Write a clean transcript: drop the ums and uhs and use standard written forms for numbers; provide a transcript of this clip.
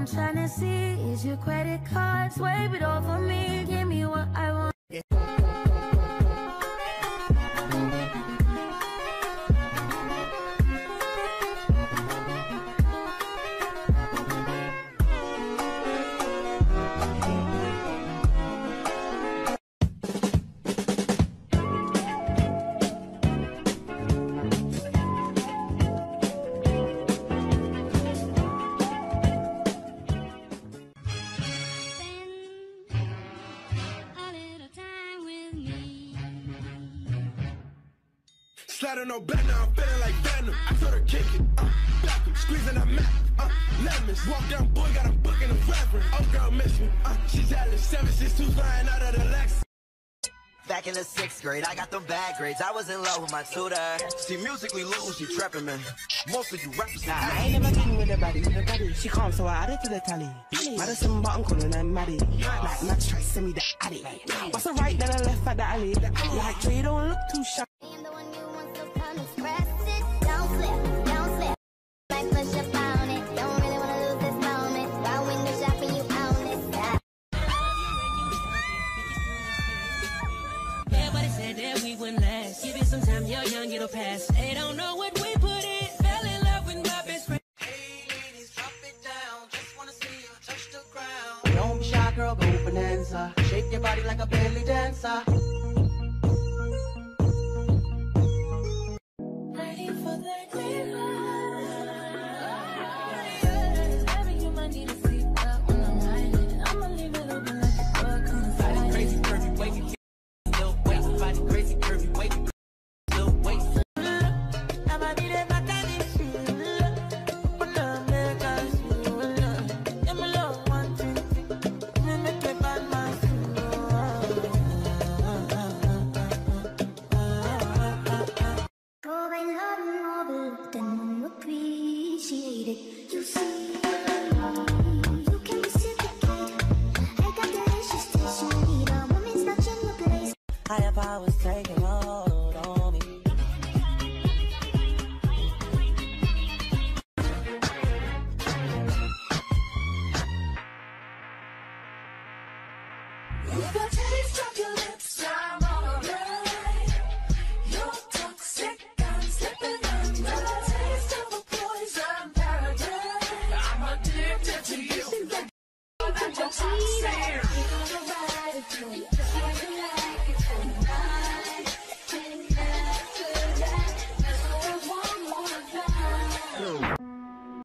tryna see is your credit card. Swipe it all for me, give me what I want. Slide no back now, I'm feeling like Venom. I told her kick it, back squeezing that Mac, lemons. Walk down, boy, got him booking the reverend. Oh, girl, miss me, she jealous. 762 flying out of the Lex. Back in the 6th grade, I got them bad grades. I was in love with my tutor. She musically little, she trapping, man. Most of you rappers, nah, I ain't never been with a baddie. She calm, so I added to the tally. Madison, but I'm calling her Maddie. Like Max try to send me the addy. What's the right, then I left at the alley. Like Trey, don't look too sharp. Give it some time, you're young, it'll pass. They don't know what we put in. Fell in love with my best friend. Hey ladies, drop it down. Just wanna see you touch the ground. Don't be shy, girl, go bonanza. Shake your body like a belly dancer.